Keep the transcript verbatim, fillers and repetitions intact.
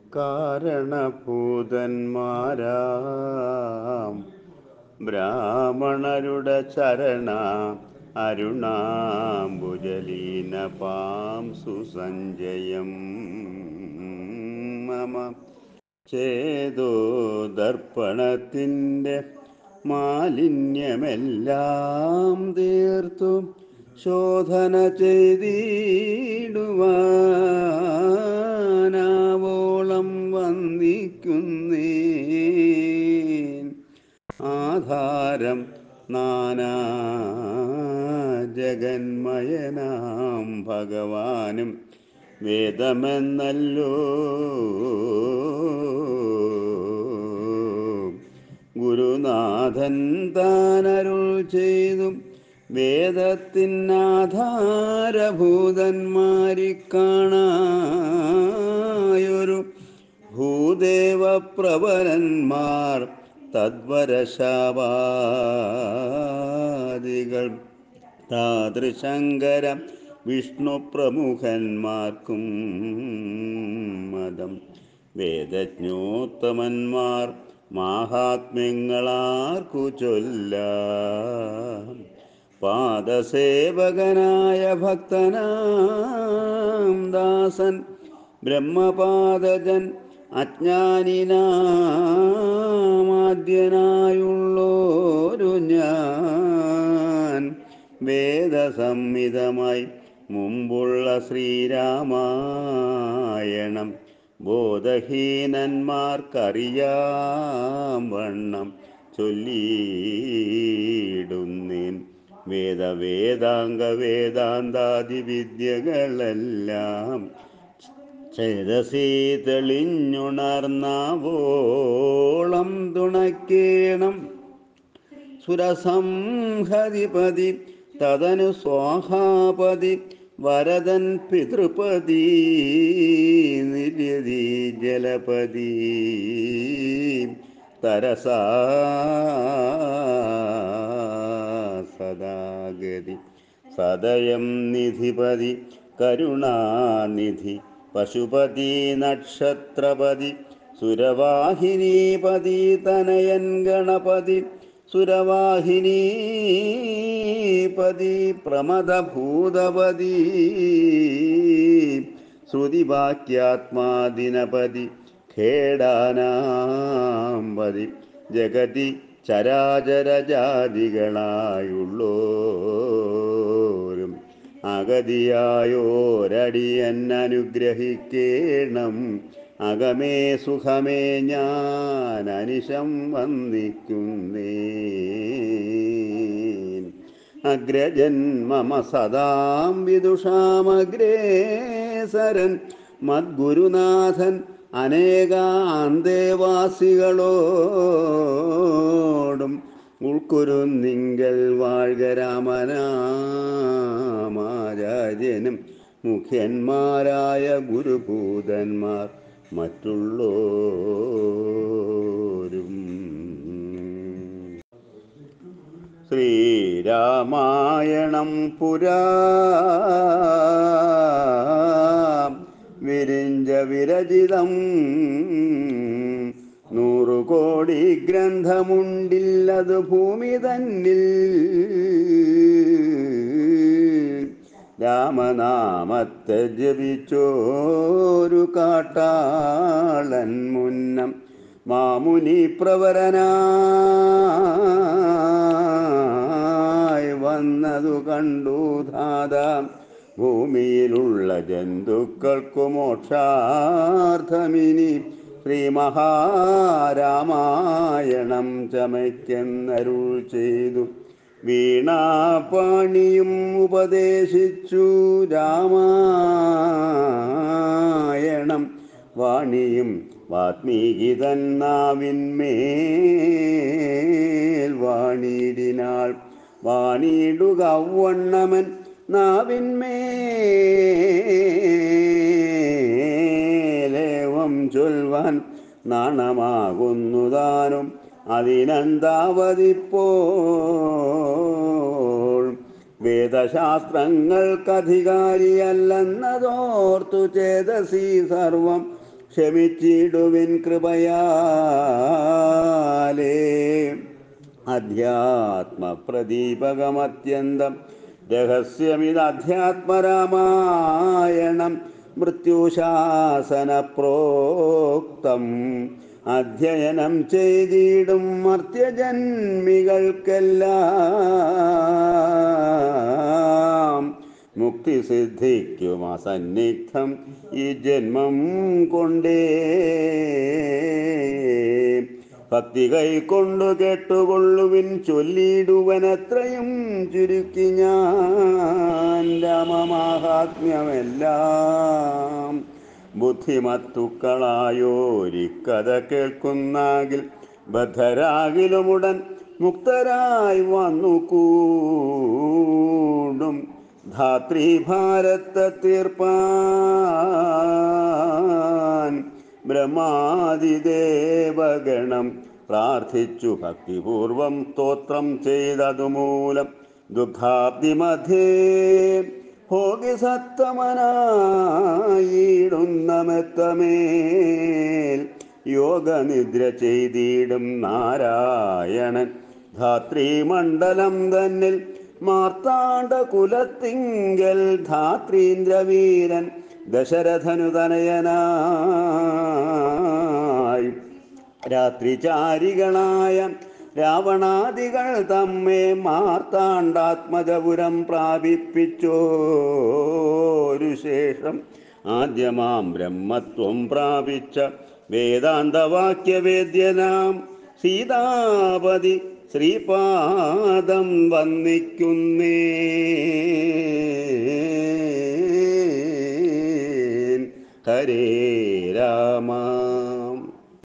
കാരണഭൂതന്മാരാം ബ്രാഹ്മണരുടെ ചരണ അരുണാംബുജലീനപാം സുസഞ്ജയം മമ ചേതോ ദർപ്പണത്തിൻ്റെ മാലിന്യമെല്ലാം തീർത്തു ശോധന ചെയ്തിടുവാനാവോളം വന്ദിക്കുന്നേ ആധാരം നാനാ ജഗന്മയനാം ഭഗവാനും വേദമെന്നല്ലോ ഗുരുനാഥൻ താനരുൾ ചെയ്തു വേദത്തിനാധാരഭൂതന്മാരി കാണായൊരു ഭൂദേവപ്രവരന്മാർ തദ്വരശാവാദികൾ താതൃശങ്കര വിഷ്ണു പ്രമുഖന്മാർക്കും മതം വേദജ്ഞോത്തമന്മാർ മാഹാത്മ്യങ്ങളാർക്കു ചൊല്ലാം പാദസേവകനായ ഭക്തനാം ദാസൻ ബ്രഹ്മപാദജൻ അജ്ഞാനിനാമാദ്യനായുള്ളോരു ഞാൻ വേദസംഹിതമായി മുമ്പുള്ള ശ്രീരാമായണം ബോധഹീനന്മാർക്കറിയാം വണ്ണം ചൊല്ലിയിടുന്നേൻ വേദവേദാംഗ വേദാന്താദി വിദ്യകളെല്ലാം ചേതസി തെളിഞ്ഞുണർന്നാവോളം തുണക്കേണം സുരസംഹതിപതി തദനു സ്വാഹാപതി വരദൻ പിതൃപതി നിര്യതി ജലപതി തരസാ സദാഗതി സദയം നിധിപതി കരുണാനിധി പശുപതി നക്ഷത്രപതി സുരവാഹിനീപതി തനയൻ ഗണപതി സുരവാഹിനീപതി പ്രമദഭൂതപതി ശ്രുതിവാക്യാത്മാദിനപതി ഖേടാനാംപതി ജഗതി ചരാചരജാതികളായുള്ളോരും അഗതിയായോരടിയന്നനുഗ്രഹിക്കേണം അകമേ സുഖമേ ഞാൻ അനിശം വന്ദിക്കുന്നേ അഗ്രജൻ മമ സദാം വിദുഷാമഗ്രേസരൻ മദ്ഗുരുനാഥൻ അനേകാന്തേവാസികളോടും ഉൾക്കുരുന്നിങ്കൽ വാഴ്ക രാമനാമാചാര്യനും മുഖ്യന്മാരായ ഗുരുഭൂതന്മാർ മറ്റുള്ളോരും ശ്രീരാമായണം പുരാ വിരിഞ്ച വിരചിതം നൂറു കോടി ഗ്രന്ഥമുണ്ടില്ലതു ഭൂമി തന്നിൽ രാമനാമത്തെ ജപിച്ചോരു കാട്ടാളൻ മുന്നം മാമുനി പ്രവരനായി വന്നതു കണ്ടു ധാതാ ഭൂമിയിലുള്ള ജന്തുക്കൾക്കു മോക്ഷാർത്ഥമിനി ശ്രീമഹാരാമായണം ചമയ്ക്കെന്നരുൾ ചെയ്തു വീണാപാണിയും ഉപദേശിച്ചു രാമായണം വാണിയും വാത്മീകി തന്നാവിന്മേൽ വാണിയിടിനാൾ വാണിയിടുക വണ്ണമൻ നാവിന്മേലേവം ചൊൽവാൻ നാണമാകുന്നുതാനും അതിനെന്താവതിപ്പോൾ വേദശാസ്ത്രങ്ങൾക്കധികാരിയല്ലെന്നതോർത്തു ചേതസി സർവം ക്ഷമിച്ചിടുവിൻ കൃപയാലേ. അധ്യാത്മപ്രദീപകമത്യന്തം രഹസ്യമിത് അധ്യാത്മരാമായണം മൃത്യുശാസന പ്രോക്തം. അധ്യയനം ചെയ്തിടും മർത്യജന്മികൾക്കെല്ലാം മുക്തി സിദ്ധിക്കും അസന്നിഗ്ധം ഈ ജന്മം കൊണ്ടേ. ഭക്തി കൈക്കൊണ്ടു കേട്ടുകൊള്ളുവിൻ ചൊല്ലിടുവനത്രയും ചുരുക്കി ഞാൻ രാമമാഹാത്മ്യമെല്ലാം. ബുദ്ധിമത്തുക്കളായോരിക്കഥ കേൾക്കുന്നാകിൽ ബദ്ധരാകിലുമുടൻ മുക്തരായി വന്നു കൂടും. ധാത്രീഭാരത്തെ തീർപ്പാൻ ബ്രഹ്മാദിദേവഗണം പ്രാർത്ഥിച്ചു ഭക്തിപൂർവം സ്തോത്രം ചെയ്തതുമൂലം ദുഃഖാബ്ദി മധ്യേ ഭോഗി സത്തമനായിടുന്ന മെത്തമേൽ യോഗനിദ്ര ചെയ്തിടും നാരായണൻ. ധാത്രീമണ്ഡലം തന്നിൽ മാർത്താണ്ഡ കുലത്തിങ്കൽ ധാത്രീന്ദ്രവീരൻ ദശരഥനു തനയനായി രാത്രിചാരികളായ രാവണാദികൾ തമ്മെ മാർത്താണ്ഡാത്മജപുരം പ്രാപിപ്പിച്ചോരു ശേഷം ആദ്യമാം ബ്രഹ്മത്വം പ്രാപിച്ച വേദാന്തവാക്യവേദ്യനാം സീതാപതി ശ്രീപാദം വന്ദിക്കുന്നേ. ഹരേ രാമ.